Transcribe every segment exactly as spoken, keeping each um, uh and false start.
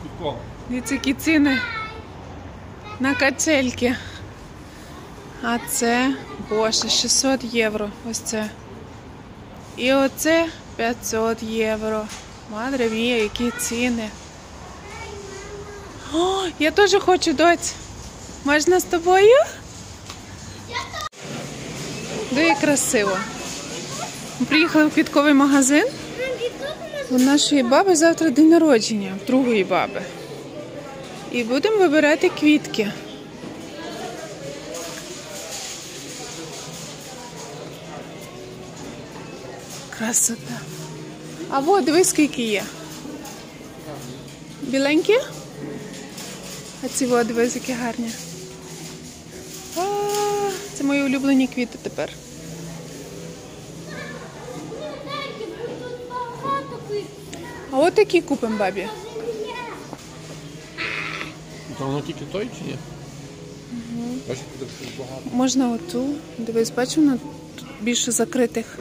Дивіться, які ціни на качельки. А це, боже, шістсот євро. Ось це. І оце п'ятсот євро. Мадре мія, які ціни. О, я теж хочу, доць. Можна з тобою? Дуже красиво. Ми приїхали в квітковий магазин. У нашої баби завтра день народження, в другої баби. І будемо вибирати квітки. Красота. А от, дивись, скільки є. Біленькі? А ці от, дивись, які гарні. А, це мої улюблені квіти тепер. А от такі купимо бабі. Та воно тільки той чи ні? Угу. Бачиш, тут багато. Можна оту. Дивись, бачу, воно тут більше закритих.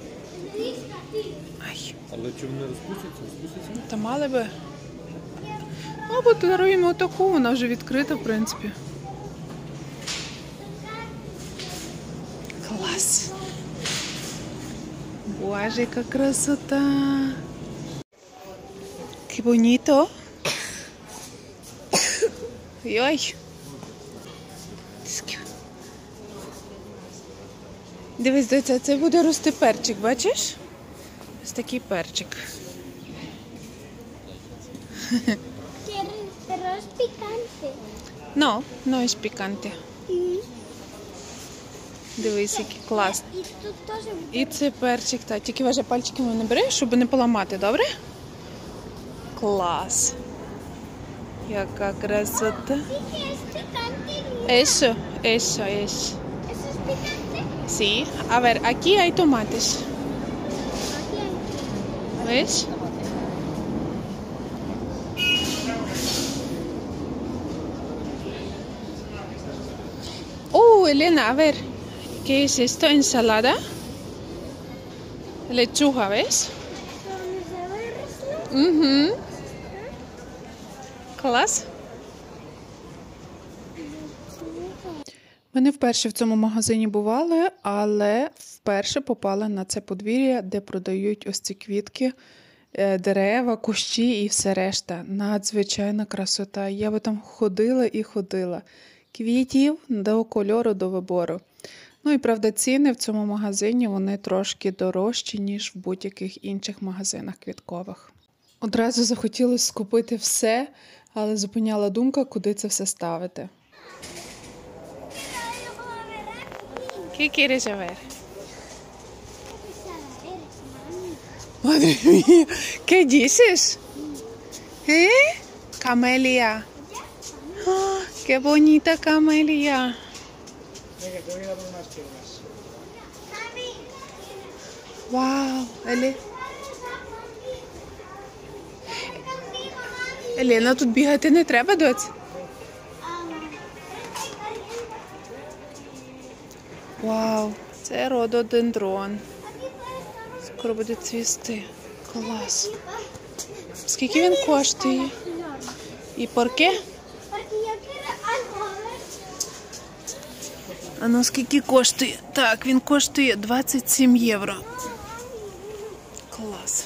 Ай. Але чи вони розпустяться? Розпустяться? Та мали би. Або даруємо отаку, вона вже відкрита, в принципі. Клас. Боже, яка красота. Che bonito. Йой. Дивись, доця, це буде рости перчик, бачиш? Ось такий перчик. Pero es picante. No, no es picante. Дивись, який клас. І тут теж І це перчик, так. Тільки вважай, пальчиками не бери, щоб не поламати, добре? Клас. Яка красота. es picante. Eso, eso es. ¿Eso es picante? Sí. A ver, aquí hay tomates. ¿Ves? Oh, Elena, a ver. ¿Qué es esto? ¿Ensalada? Lechuga, ¿ves? Mhm. Клас. Ми не вперше в цьому магазині бували, але вперше попали на це подвір'я, де продають ось ці квітки, дерева, кущі і все решта. Надзвичайна красота. Я би там ходила і ходила. Квітів до кольору, до вибору. Ну і, правда, ціни в цьому магазині, вони трошки дорожчі, ніж в будь-яких інших магазинах квіткових. Одразу захотілося скупити все, але зупиняла думка, куди це все ставити. ¿Qué quieres saber? Madre mía, ¿qué dices? ¿Eh? Camelia. Oh, qué bonita camelia. Venga, te voy a dar unas piedras. Wow, Еле. Елена, тут бігати не треба, доць? Вау, це рододендрон. Скоро буде цвісти. Клас. Скільки він коштує? І порке? А ну скільки коштує? Так, він коштує двадцять сім євро. Клас.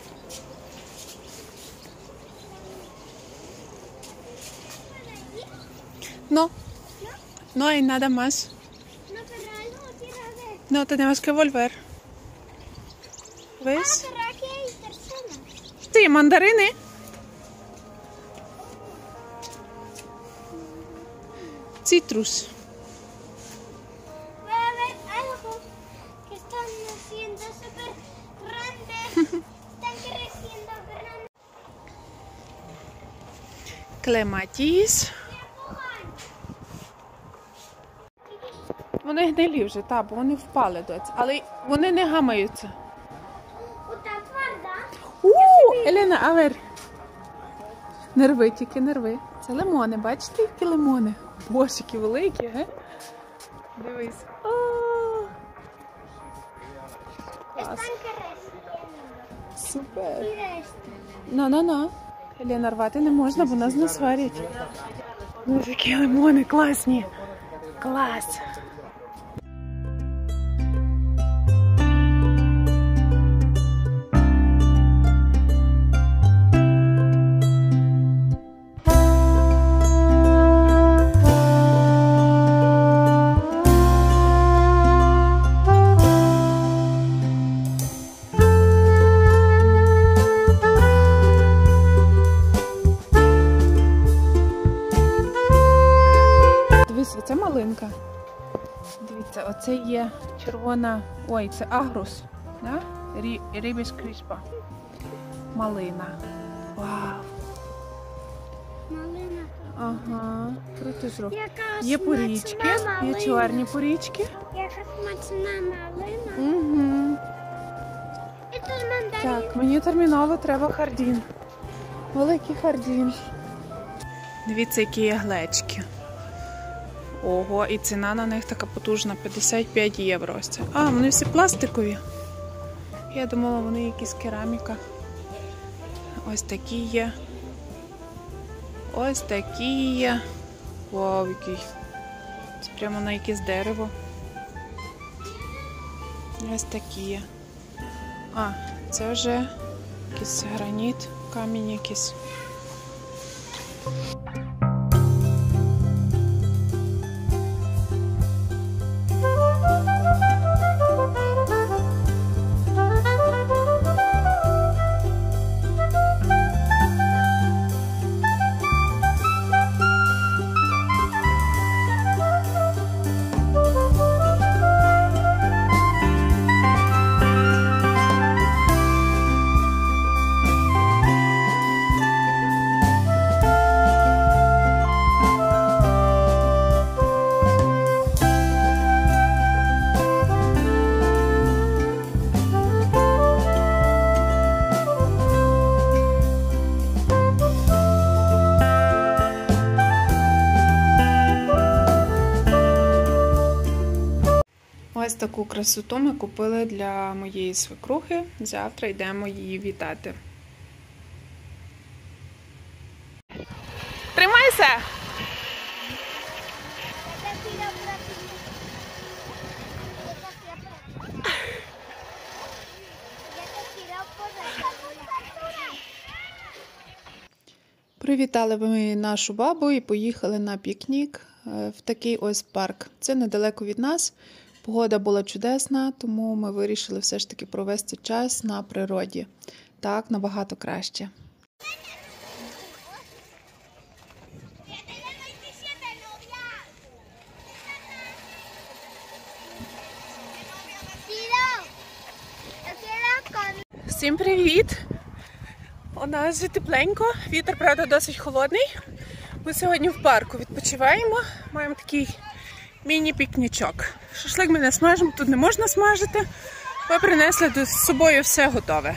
No, no hay nada más. No, pero algo quiero ver. No, tenemos que volver. ¿Ves? Ah, pero aquí hay personas. Sí, mandarines. Citrus. Voy a ver algo que están haciendo súper grandes. Están creciendo grandes. Клематіс. Вони гнилі вже, так, бо вони впали, доць. Але вони не гамаються. Ота тверда. У, Елена, а вер. Не рви, тільки не рви. Це лимони, бачите, які лимони? Боже, які великі, ге? Дивись. О! Клас. Están creciendo. Супер. Mira esto. На-на-на. Лена, рвати не можна, бо нас не сварять. Ну, які лимони класні. Клас. Дивіться, це малинка. Дивіться, оце є червона... Ой, це агрус. Да? Рі... Рібіс кріспа. Малина. Вау. Малина. Ага, круто зробив. Яка Є порічки, смачна є малина. чорні порічки. Яка смачна малина. Угу. І тут мандарин. Так, мені терміново треба хардін. Великий хардін. Дивіться, які є глечки. Ого, і ціна на них така потужна, п'ятдесят п'ять євро. Ось це. А, вони всі пластикові. Я думала, вони якісь кераміка. Ось такі є. Ось такі є. Вау, який. Це прямо на якесь дерево. Ось такі є. А, це вже якийсь граніт, камінь якийсь. Ось таку красоту ми купили для моєї свекрухи. Завтра йдемо її вітати. Тримайся! Привітали ми нашу бабу і поїхали на пікнік в такий ось парк. Це недалеко від нас. Погода була чудесна, тому ми вирішили все ж таки провести час на природі. Так, набагато краще. Всім привіт! У нас вже тепленько, вітер, правда, досить холодний. Ми сьогодні в парку відпочиваємо, маємо такий міні-пікнічок. Шашлик ми не смажимо, тут не можна смажити. Ми принесли з собою все готове.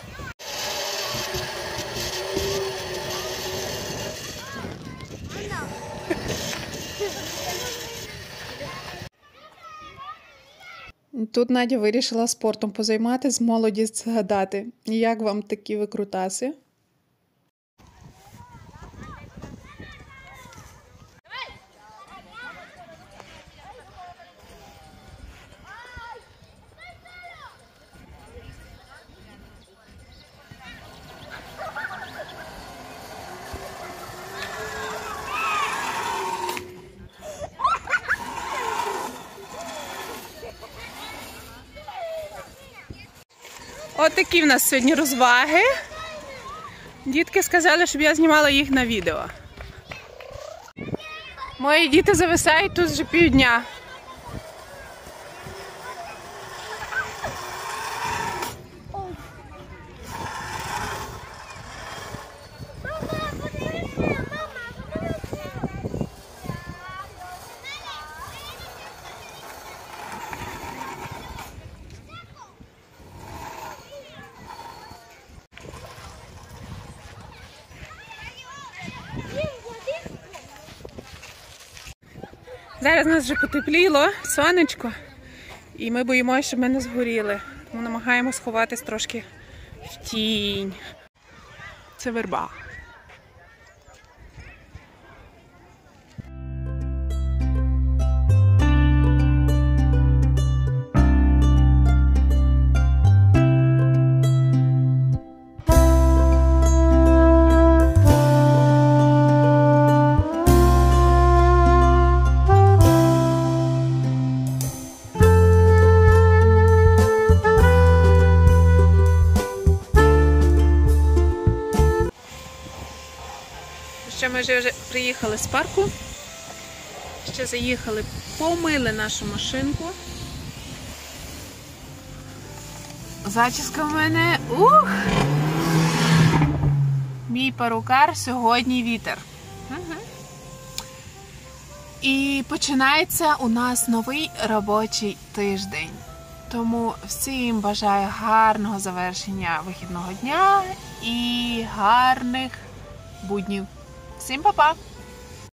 Тут Надя вирішила спортом позайматися, молодість згадати. Як вам такі викрутаси? От такі в нас сьогодні розваги. Дітки сказали, щоб я знімала їх на відео. Мої діти зависають тут вже півдня. Зараз у нас вже потепліло, сонечко, і ми боїмося, щоб ми не згоріли. Тому намагаємося сховатись трошки в тінь. Це верба. Ще ми вже вже приїхали з парку. Ще заїхали, помили нашу машинку. Зачіска в мене. Ух! Мій перукар сьогодні вітер. Угу. І починається у нас новий робочий тиждень. Тому всім бажаю гарного завершення вихідного дня і гарних буднів. Всім па-па!